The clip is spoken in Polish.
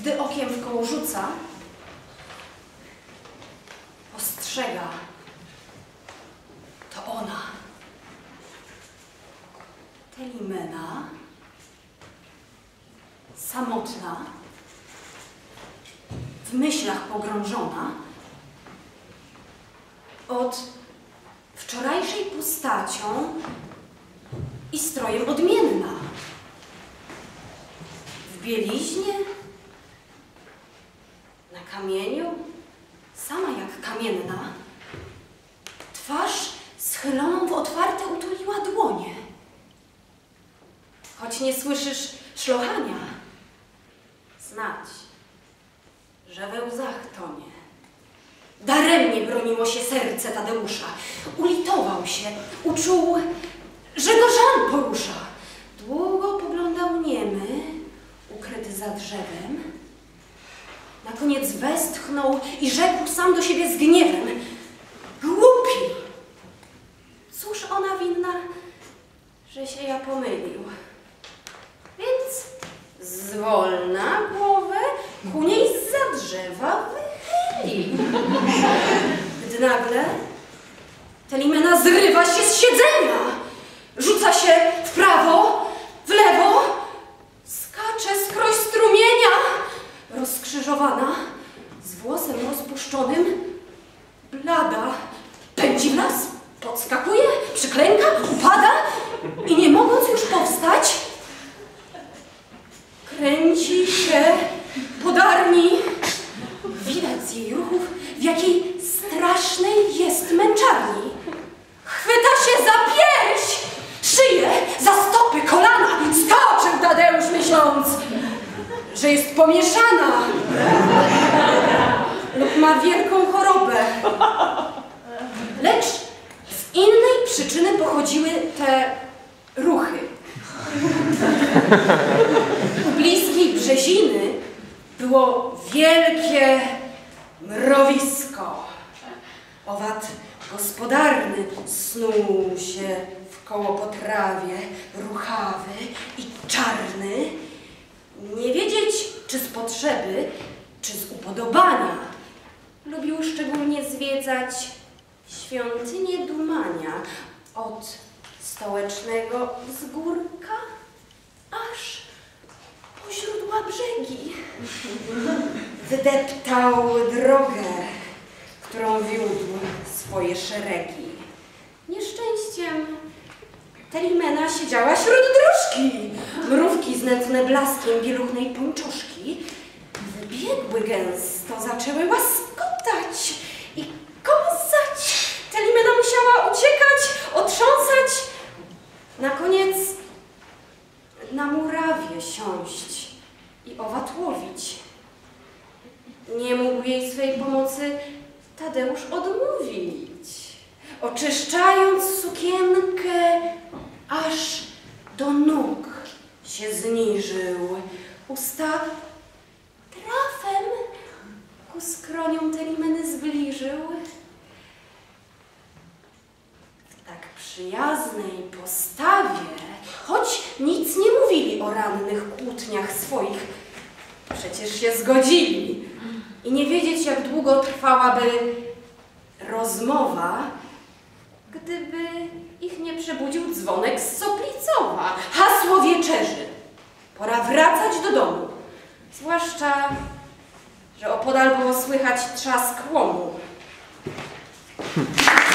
gdy okiem w koło rzuca, postrzega, to ona, Telimena, samotna, w myślach pogrążona, od wczorajszej postacią i strojem odmienna. W bieliźnie, na kamieniu, sama jak kamienna, twarz schyloną w otwarte utuliła dłonie. Choć nie słyszysz szlochania, znać, że we łzach tonie. Daremnie broniło się serce Tadeusza. Ulitował się, uczuł, że go żal porusza. Długo poglądał niemy, ukryty za drzewem. Na koniec westchnął i rzekł sam do siebie z gniewem: głupi! Cóż ona winna, że się ja pomylił? Więc zwolna głowę ku niej zza drzewa wychylił. Gdy nagle Telimena zrywa się z siedzenia, rzuca się w prawo, w lewo, skacze skroś strumienia, rozkrzyżowana, z włosem rozpuszczonym, blada, pędzi w las, podskakuje, przyklęka, upada i nie mogąc już powstać, kręci się podarni. Widać z jej ruchów, w jakiej strasznej jest męczarni. Chwyta się za pierś, szyję, za stopy, kolana. Skoczył Tadeusz, myśląc, że jest pomieszana lub ma wielką chorobę. Lecz z innej przyczyny pochodziły te ruchy. U bliskiej brzeziny było wielkie mrowisko. Owad gospodarny snuł się wkoło po trawie, ruchawy i czarny. Nie wiedzieć, czy z potrzeby, czy z upodobania. Lubił szczególnie zwiedzać świątynię dumania od stołecznego wzgórka aż po źródła brzegi. Wydeptał drogę, którą wiódł swoje szeregi. Nieszczęściem Telimena siedziała śród dróżki. Mrówki znętne blaskiem bieluchnej pończoszki wybiegły gęsto, zaczęły łaskotać i kąsać. Telimena musiała uciekać, otrząsać. Na koniec na murawie siąść i owad łowić. Nie mógł jej swej pomocy Tadeusz odmówić. Oczyszczając sukienkę, aż do nóg się zniżył. Usta trafem ku skroniom Telimeny zbliżył. W tak przyjaznej postawie, choć nic nie mówili o rannych kłótniach swoich, przecież się zgodzili. I nie wiedzieć, jak długo trwałaby rozmowa, gdyby ich nie przebudził dzwonek z Soplicowa. Hasło wieczerzy. Pora wracać do domu. Zwłaszcza, że opodal było słychać trzask łomu.